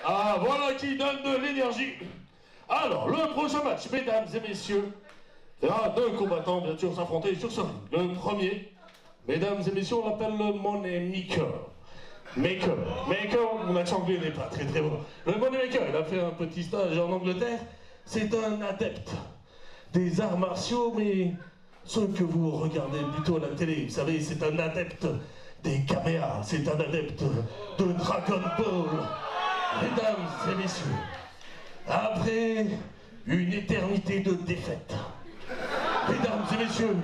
Ah, voilà qui donne de l'énergie. Alors, le prochain match, mesdames et messieurs, verra deux combattants, bien sûr, s'affronter sur ce ring. Le premier, mesdames et messieurs, on l'appelle le Money Maker. Maker, mon accent anglais n'est pas très bon. Le Money Maker, il a fait un petit stage en Angleterre. C'est un adepte des arts martiaux, mais ceux que vous regardez plutôt à la télé. Vous savez, c'est un adepte des caméras, c'est un adepte de Dragon Ball. Mesdames et messieurs, après une éternité de défaite, mesdames et messieurs,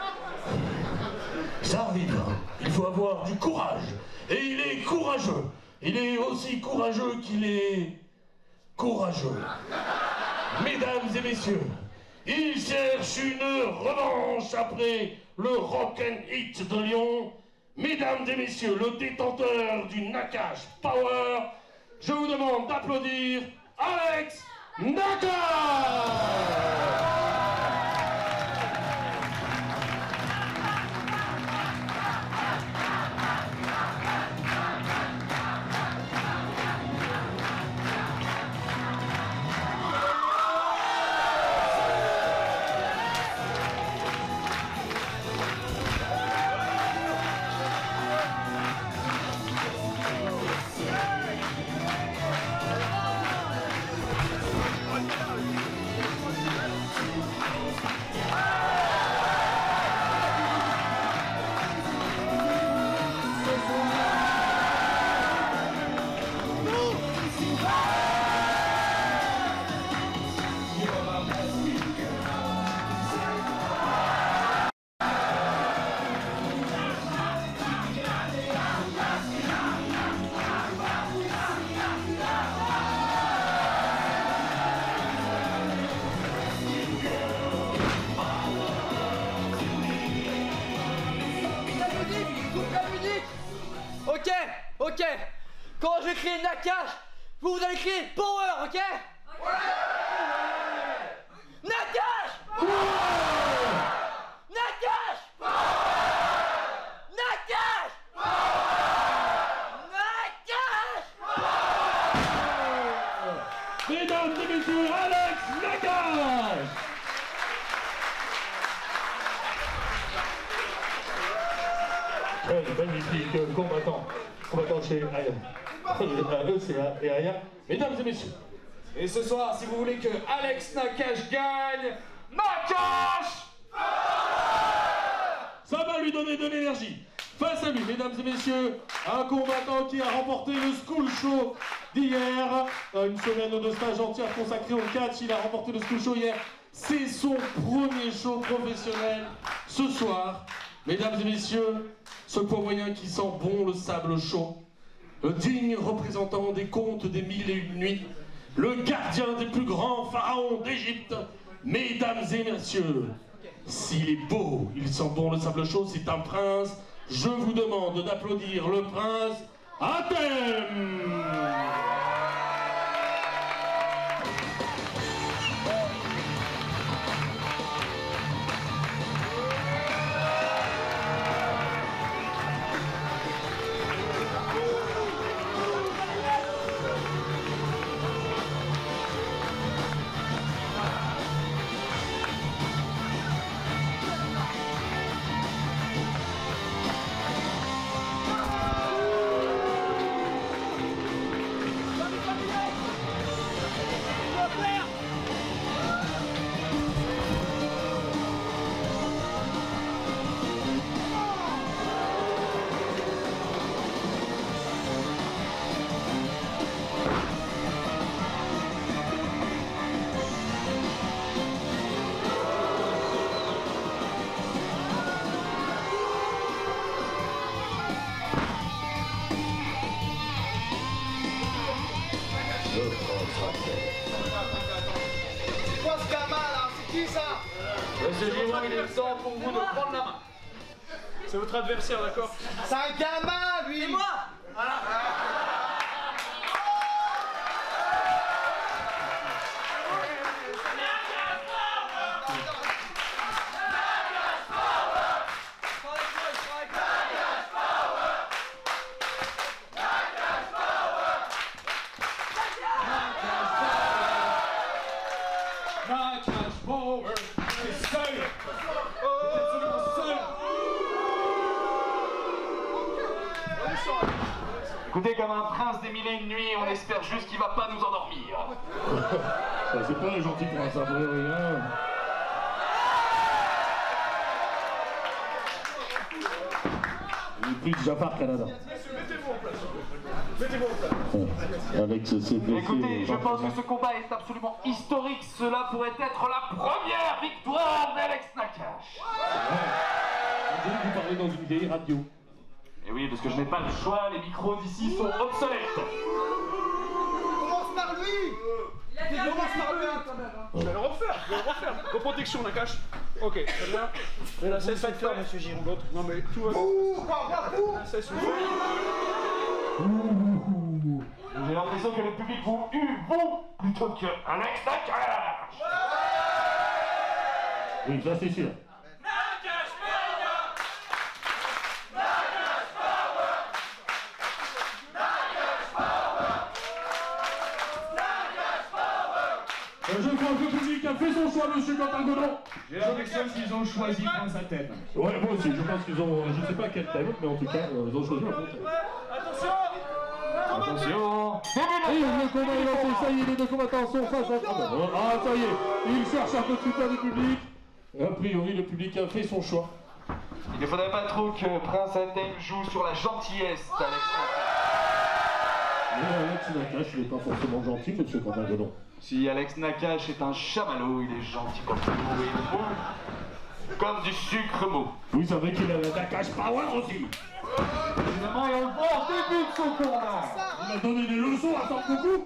ça arrive, il faut avoir du courage. Et il est courageux. Il est aussi courageux qu'il est courageux. Mesdames et messieurs, il cherche une revanche après le Rock'n'Hit de Lyon. Mesdames et messieurs, le détenteur du Nakash Power, je vous demande d'applaudir Alex Nakash. Ok. Quand je crie Nakash, vous allez crier Power, ok? Ouais. Nakash! Ouais. Nakash! Ouais. Nakash! Ouais. Nakash! Ouais. Mesdames et messieurs, Alex Nakash! Magnifique combattant chez ECA et AIA. Mesdames et messieurs. Et ce soir, si vous voulez que Alex Nakash gagne, Nakash! Ça va lui donner de l'énergie. Face à lui, mesdames et messieurs, un combattant qui a remporté le School Show d'hier. Une semaine de stage entière consacrée au catch. Il a remporté le School Show hier. C'est son premier show professionnel ce soir. Mesdames et messieurs, ce poids moyen qui sent bon le sable chaud, le digne représentant des contes des 1001 nuits, le gardien des plus grands pharaons d'Égypte, mesdames et messieurs, s'il est beau, il sent bon le sable chaud, c'est un prince, je vous demande d'applaudir le prince Athème. C'est quoi ce gamin là? C'est qui ça? Monsieur Gimon, il est temps pour vous de prendre la main. C'est votre adversaire, d'accord? C'est un gamin lui! C'est moi! Voilà. Écoutez, comme un prince des mille et une nuits, on espère juste qu'il va pas nous endormir. C'est pas un gentil prince, ça vrai rien. Il est plus de Jafar Canada. Mettez-vous en place. Mettez-vous en place. Avec ce blessé. Écoutez, je pense que ce combat est absolument historique. Cela pourrait être la première victoire d'Alex Nakash. Je vais vous parler dans une vieille radio. Et oui, parce que je n'ai pas le choix, les micros d'ici sont obsolètes. Commence par lui. Commence par lui quand même. Je vais le refaire, Vos protections, Nakash. Ok, très bien. Et la cesse est faite, monsieur Giron. Non mais tout va bien. La cesse est faite. J'ai l'impression que le public vous vous plutôt que Alex Nakash. Oui, ça c'est sûr. Je crois que le public a fait son choix, monsieur Quentin Godon. J'ai l'impression qu'ils ont choisi Prince à thème. Ouais, moi aussi, je pense qu'ils ont, je sais pas quel thème, mais en tout cas, ils ont choisi un bon thème. Attention. Attention. Et le combat est lancé, ça y est, les deux combattants sont face à... Ah, ça y est, il cherche un peu de soutien du public. A priori, le public a fait son choix. Il ne faudrait pas trop que Prince Athènes joue sur la gentillesse d'Alex Nakash. Mais Alex Nakash, il n'est pas forcément gentil, monsieur Quentin Godon. Si Alex Nakash est un chamallow, il est gentil comme tout et il mou comme du sucre mou. Vous savez qu'il a la Nakash Power aussi. Évidemment, et on le voit au début de son combat. Il a donné des leçons à San Coucou.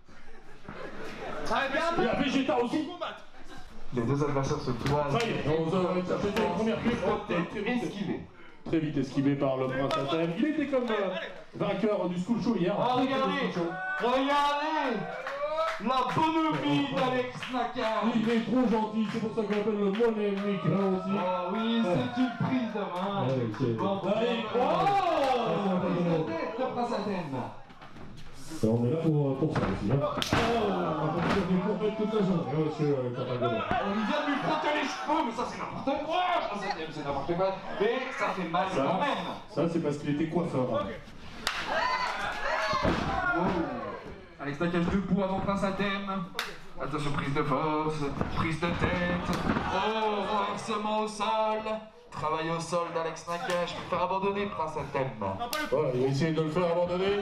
Et à Vegeta aussi. Les deux adversaires se toisent. Ça y est, on va chercher une première prise. Esquivé. Très vite esquivé par le prince Athènes. Il était comme vainqueur du school show hier. Oh, regardez. Regardez. La bonhomie d'Alex Nakash. Il est trop gentil, c'est pour ça qu'on appelle le monémique là aussi. Oh oui, c'est une prise de main. Bon, Allez, oh, prise de tête de Prince Athènes. On est là pour ça aussi. Hein. On va venir pour mettre toute la journée, monsieur Quentin Godon. On vient de lui frotter les cheveux, mais ça c'est n'importe quoi. Prince Athènes, c'est n'importe quoi. Mais ça fait mal quand même. Ça, c'est parce qu'il était coiffeur. Hein. Alex Nakash debout avant Prince Athènes. Attention, prise de force, prise de tête. Oh, renversement au sol. Travail au sol d'Alex Nakash pour faire abandonner Prince Athènes. Voilà, il va essayer de le faire abandonner.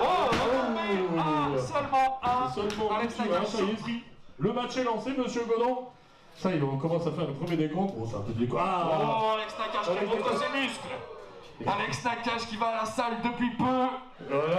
Seulement un. Seulement Alex un, Nakash ça y est. Le match est lancé, monsieur Godon. Ça y est, on commence à faire le premier décompte. Oh, c'est un peu décompte. Ah, Oh, Alex Nakash qui montre ses muscles. Alex Nakash qui va à la salle depuis peu. voilà.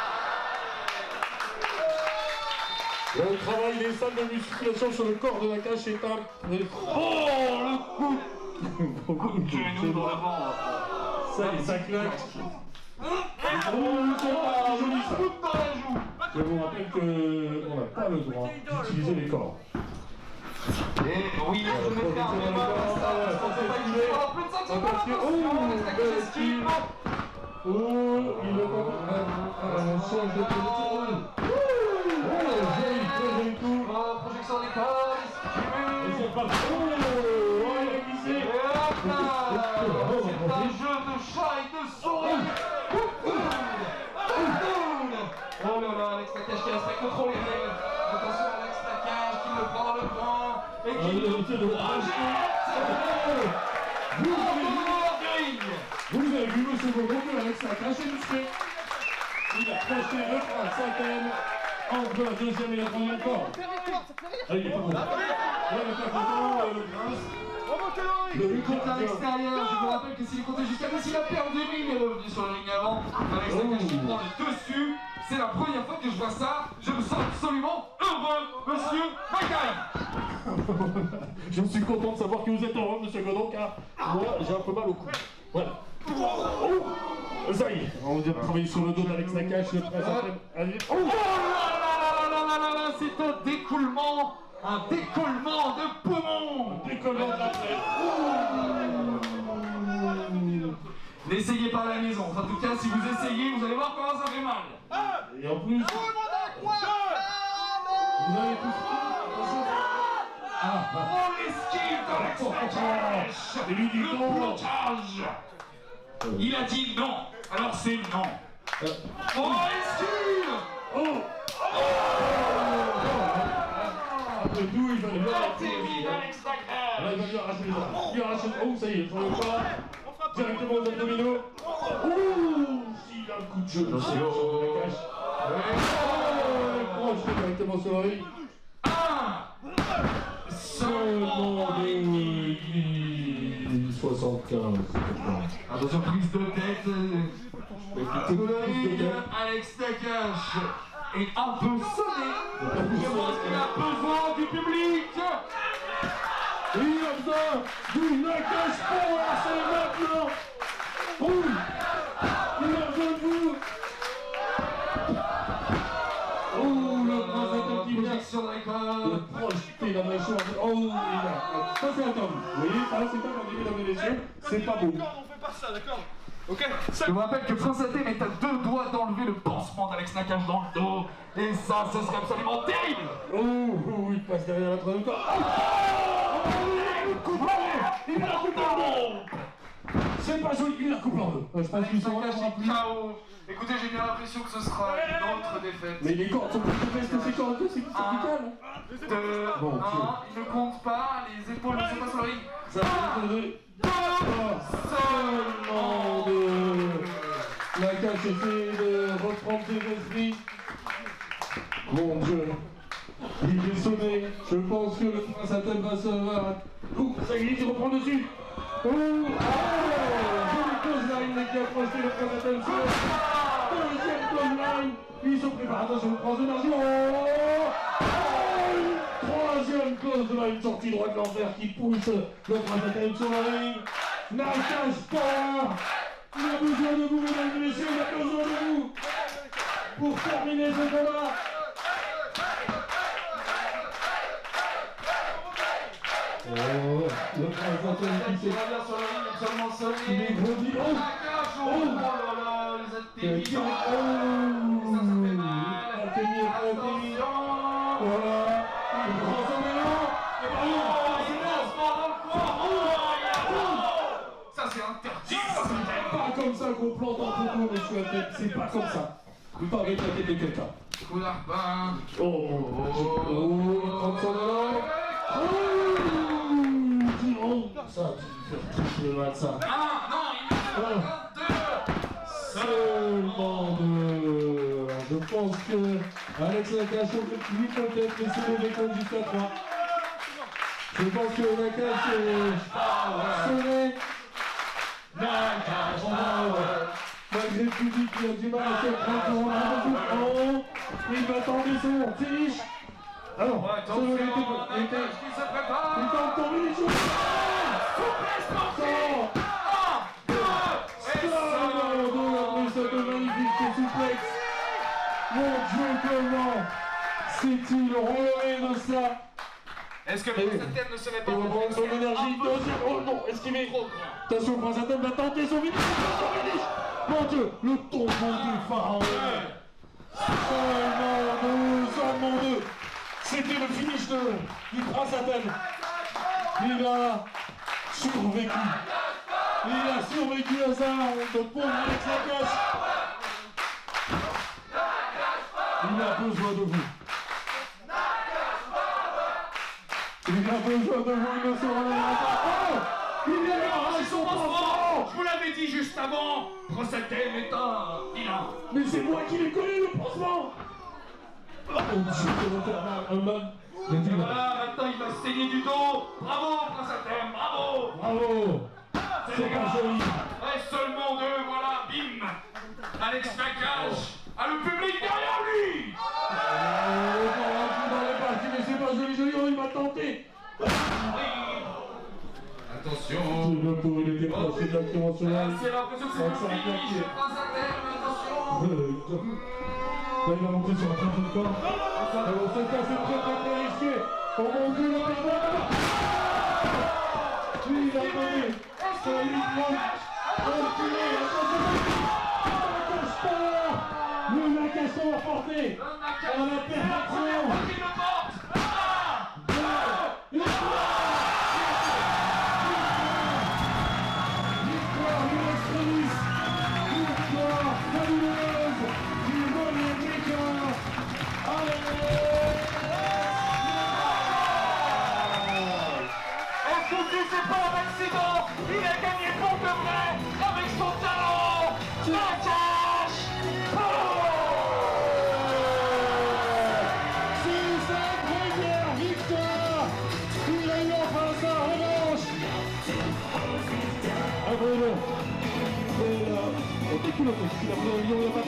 Le travail des salles de musculation sur le corps de Nakash est un... Oh, le coup de genou dans le ventre. Ça y est, ça claque. Oh, c'est pas joli ça. Coup dans la joue. Je vous rappelle qu'on n'a pas le droit d'utiliser les corps. Et oui, je vais faire mes mains. Ça va esquiver. Plus de 5 secondes. Attention, Alex Nakash esquive. Oh, il est pas... change de position. Projection des corps, Et c'est pas... Oh, il a glissé. et hop là. C'est un jeu de chat et de souris. Oh là là, Alex Nakash qui respecte trop les règles. Attention Alex Nakash qui le prend dans le coin et qui le Vous avez vu, monsieur Godon, que Alex Nakash est musclé. Il a projeté le prince Athènes entre la deuxième et la troisième corde. Ah, il est pas content. Là, il est pas content, le prince. Il compte à l'extérieur, je vous rappelle que s'il comptait jusqu'à 10, il a perdu, mais il est revenu sur le ring avant. Alex Nakash qui prend le dessus. C'est la première fois que je vois ça. Je me sens absolument heureux, monsieur Nakash. Je suis content de savoir que vous êtes heureux, monsieur Godon, car moi, j'ai un peu mal au cou. Voilà. Oh, ça y est, on va travailler sur le dos d'Alex Nakash, le prince Athènes. Allez. Oh là là là là, c'est un décollement de poumon. Décollement de la tête. N'essayez pas à la maison. En tout cas, si vous essayez, vous allez voir comment ça fait mal. Et en plus, vous avez tout Oh, l'esquive d'Alex Nakash. Et lui dit Le non. blocage. Il a dit non. Alors c'est non. Oh, esquive! Oh! Après tout, il fallait bien Terrible, Alex Nakache! Là, il va lui arracher les bras. Il arrache les bras. Oh, ça y est, sur le corps. Directement aux abdominaux. Ouh! Il a un coup de jeu. Non, c'est bon, la cache. Il croche directement sur le ring. Seulement de 75. Attention, prise de tête. Prise de tête. Alex Nakache est un peu sonné. Je pense qu'il a besoin du public. Il a besoin du Nakache Power, c'est maintenant. Ouh! Il a besoin de vous. Oh, le prince est qui vient Projection de l'école. de projeter la mâchoire. Oh, il a. Ça, c'est interdit. Vous voyez, ça, c'est interdit, mesdames et messieurs. C'est pas beau. On fait pas ça, d'accord? Ok, Je vous rappelle que Prince Athème est à 2 doigts d'enlever le pansement d'Alex Nakache dans le dos. Et ça, ce serait absolument terrible. Oh, il passe derrière la troisième corde. Oh, il coupe en deux. Il la coupe en deux. C'est pas joli, il la coupe en deux. Je pense qu'ils sont là, plus. KO. Écoutez, j'ai bien l'impression que ce sera une autre défaite. Mais les cordes sont plus épaisses que ces cordes, c'est capital. 2, 1, Bon, il ne compte pas, les épaules ne sont pas sur le ring. Ça va seulement deux. Nakache essaie de reprendre ses esprits. Mon Dieu. Il est sonné. Je pense que le prince Athème va se voir. Ouh, ça y est, il reprend dessus. Oh, joli close line, qui a projeté le prince Athème sur deuxième close line. Ils sont préparés. Attention, le prince d'énergie. Troisième close line, sortie droite de l'enfer qui pousse le prince Athème sur le ring. Nakache Power. Il a besoin de vous, mesdames et messieurs, il a besoin de vous pour terminer ce combat. Oh, le prince Athème qui Il va bien sur le ring, absolument sonné. il est grandi. Oh, Nakache, oh là là, vous êtes il a terribles. oh, Ça fait mal. Athémie, Athémie. Voilà, il prend son élan. Et Ça c'est interdit. c'est pas comme ça qu'on plante un poteau, monsieur Athème. C'est pas comme ça. Pas avec la tête de quelqu'un. Coup d'arpin. Oh, il prend son élan. Oh, ça, tu fais toucher le mal, ça. Ah non, il met Seulement deux. Je pense que Alex Nakache, lui peut-être laisser le décompte jusqu'à 3. Je pense que Nakache est sonné. Nakache Power. Malgré le public qui a du mal à se prendre en main. Il va tenter son finish. Alors, attention, il Nakache qui se prépare. tente ton finish. Souplesse sportive. 1, 2, et Après cette magnifique souplex. Mon Dieu, comment s'est-il relevé de ça? Est-ce que le Prince Athème ne serait pas Il va prendre son énergie. Deuxième, oh non, esquivé. Attention, Prince Athème va tenter son finish. Mon Dieu, le tombeau du pharaon. Seulement deux. C'était le finish du Prince Athème. Il a survécu. Il a survécu à ça, de pauvre Alex Nakache. Il a besoin de vous. Il a besoin de vous, il ne se relèvera pas. Oh, il est là, son pansement. Je vous l'avais dit juste avant, Prince Athème est un vilain. Mais c'est moi qui l'ai collé, le pansement. Oh Dieu, quel infernal, un man. Et voilà, maintenant il va saigner du dos. Bravo, Prince Athème, bravo. Bravo. C'est pas joli. Et seulement deux, voilà, bim. Alex Nakache a le public derrière lui. Mais c'est pas joli, oh, il m'a tenté. Attention. Le pauvre, il était proche exactement sur la ligne. C'est l'impression que c'est le finish, Prince Athème, attention. Là, il va monter sur la prochaine corde. Alors, c'est très risqué. Oh mon Dieu, le perdant. Lui, il a donné. C'est lui, le Nakache Power porté à la perfection. Victoire fabuleuse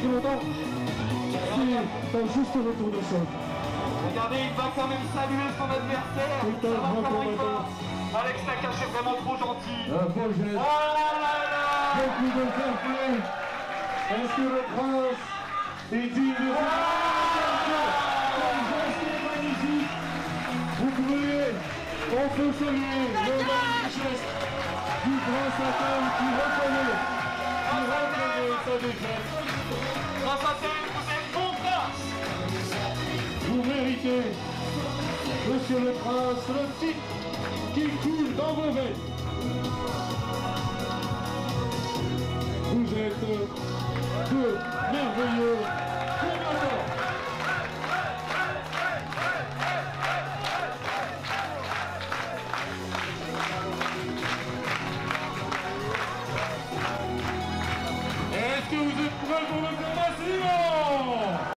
très longtemps. C'est un juste retour de choc. Regardez, il va quand même saluer son adversaire. C'est un grand combattant. Alex Nakache est vraiment trop gentil. Un beau geste. Oh là là. Beaucoup de fair play. Est-ce que le prince est digne de ça? Quel geste est magnifique. Vous pouvez, on peut saluer le magnifique geste du prince Athènes qui reconnaît sa défaite. Grâce à Thème, vous êtes bon prince. Vous méritez, monsieur le prince, le titre qui coule dans vos veines.